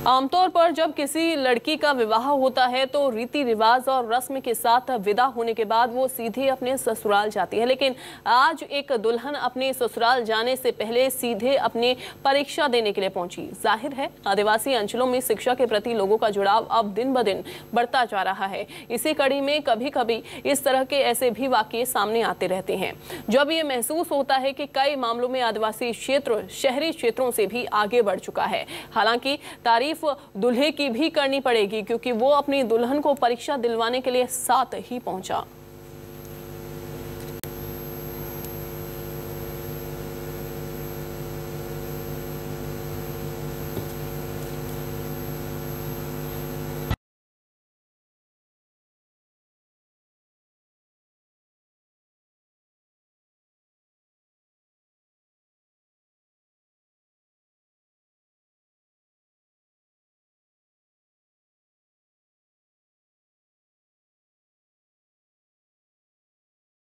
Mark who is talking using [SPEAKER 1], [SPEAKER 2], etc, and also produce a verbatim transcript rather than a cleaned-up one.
[SPEAKER 1] आमतौर पर जब किसी लड़की का विवाह होता है तो रीति रिवाज और रस्म के साथ विदा होने के बाद वो सीधे अपने ससुराल जाती है, लेकिन आज एक दुल्हन अपने ससुराल जाने से पहले सीधे अपने परीक्षा देने के लिए पहुंची। जाहिर है आदिवासी अंचलों में शिक्षा के प्रति लोगों का जुड़ाव अब दिन ब दिन बढ़ता जा रहा है। इसी कड़ी में कभी कभी इस तरह के ऐसे भी वाकये सामने आते रहते हैं जब ये महसूस होता है कि कई मामलों में आदिवासी क्षेत्र शहरी क्षेत्रों से भी आगे बढ़ चुका है। हालांकि तारीफ दूल्हे की भी करनी पड़ेगी क्योंकि वो अपनी दुल्हन को परीक्षा दिलवाने के लिए साथ ही पहुंचा।